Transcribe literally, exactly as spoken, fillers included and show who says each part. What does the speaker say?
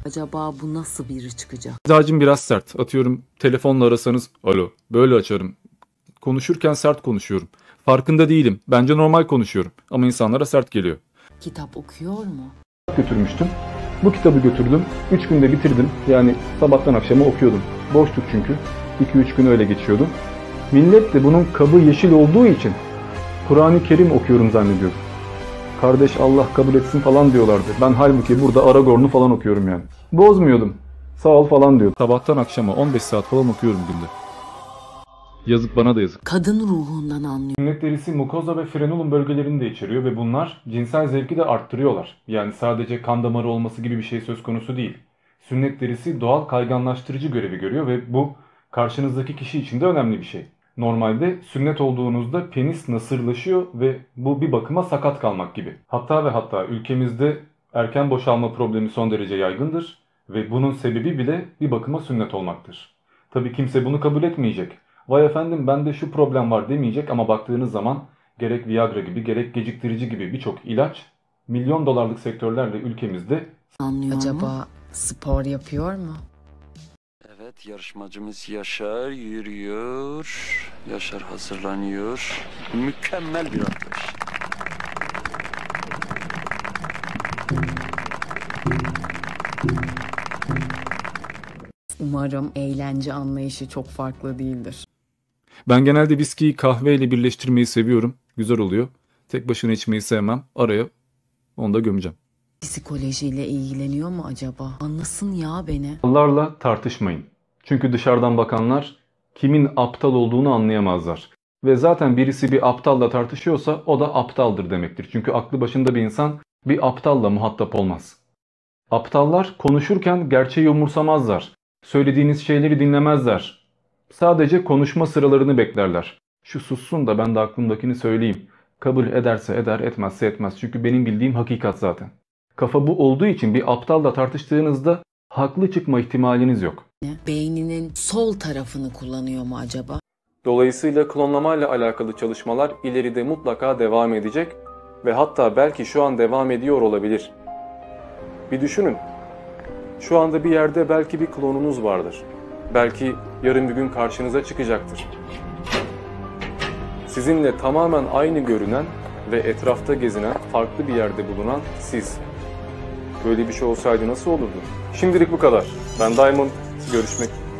Speaker 1: Acaba bu nasıl biri çıkacak?
Speaker 2: Mizacım biraz sert. Atıyorum telefonla arasanız alo böyle açarım. Konuşurken sert konuşuyorum. Farkında değilim. Bence normal konuşuyorum. Ama insanlara sert geliyor.
Speaker 1: Kitap okuyor mu?
Speaker 2: Götürmüştüm. Bu kitabı götürdüm. üç günde bitirdim. Yani sabahtan akşama okuyordum. Boştuk çünkü. iki üç gün öyle geçiyordum. Millet de bunun kabı yeşil olduğu için Kur'an-ı Kerim okuyorum zannediyor. Kardeş Allah kabul etsin falan diyorlardı. Ben halbuki burada Aragorn'u falan okuyorum yani. Bozmuyordum. Sağ ol falan diyordu. Sabahtan akşama on beş saat falan okuyorum günde. Yazık, bana da yazık.
Speaker 1: Kadın ruhundan anlıyor.
Speaker 2: Sünnet derisi mukoza ve frenulum bölgelerini de içeriyor ve bunlar cinsel zevki de arttırıyorlar. Yani sadece kan damarı olması gibi bir şey söz konusu değil. Sünnet derisi doğal kayganlaştırıcı görevi görüyor ve bu karşınızdaki kişi için de önemli bir şey. Normalde sünnet olduğunuzda penis nasırlaşıyor ve bu bir bakıma sakat kalmak gibi. Hatta ve hatta ülkemizde erken boşalma problemi son derece yaygındır ve bunun sebebi bile bir bakıma sünnet olmaktır. Tabii kimse bunu kabul etmeyecek. Vay efendim bende şu problem var demeyecek ama baktığınız zaman gerek Viagra gibi gerek geciktirici gibi birçok ilaç milyon dolarlık sektörlerle ülkemizde
Speaker 1: Anlıyor
Speaker 3: Acaba
Speaker 1: mu?
Speaker 3: spor yapıyor mu?
Speaker 4: Evet, yarışmacımız Yaşar yürüyor. Yaşar hazırlanıyor. Mükemmel bir atlayış.
Speaker 3: Umarım eğlence anlayışı çok farklı değildir.
Speaker 2: Ben genelde viskiyi kahveyle birleştirmeyi seviyorum. Güzel oluyor. Tek başına içmeyi sevmem. Araya onu da gömeceğim.
Speaker 1: Psikolojiyle ilgileniyor mu acaba? Anlasın ya beni.
Speaker 2: Aptallarla tartışmayın. Çünkü dışarıdan bakanlar kimin aptal olduğunu anlayamazlar. Ve zaten birisi bir aptalla tartışıyorsa o da aptaldır demektir. Çünkü aklı başında bir insan bir aptalla muhatap olmaz. Aptallar konuşurken gerçeği umursamazlar. Söylediğiniz şeyleri dinlemezler. Sadece konuşma sıralarını beklerler. Şu sussun da ben de aklımdakini söyleyeyim. Kabul ederse eder, etmezse etmez. Çünkü benim bildiğim hakikat zaten. Kafa bu olduğu için bir aptalla tartıştığınızda haklı çıkma ihtimaliniz yok.
Speaker 1: Beyninin sol tarafını kullanıyor mu acaba?
Speaker 2: Dolayısıyla klonlamayla alakalı çalışmalar ileride mutlaka devam edecek ve hatta belki şu an devam ediyor olabilir. Bir düşünün. Şu anda bir yerde belki bir klonunuz vardır. Belki yarın bir gün karşınıza çıkacaktır. Sizinle tamamen aynı görünen ve etrafta gezinen, farklı bir yerde bulunan siz. Böyle bir şey olsaydı nasıl olurdu? Şimdilik bu kadar. Ben Diamond. Görüşmek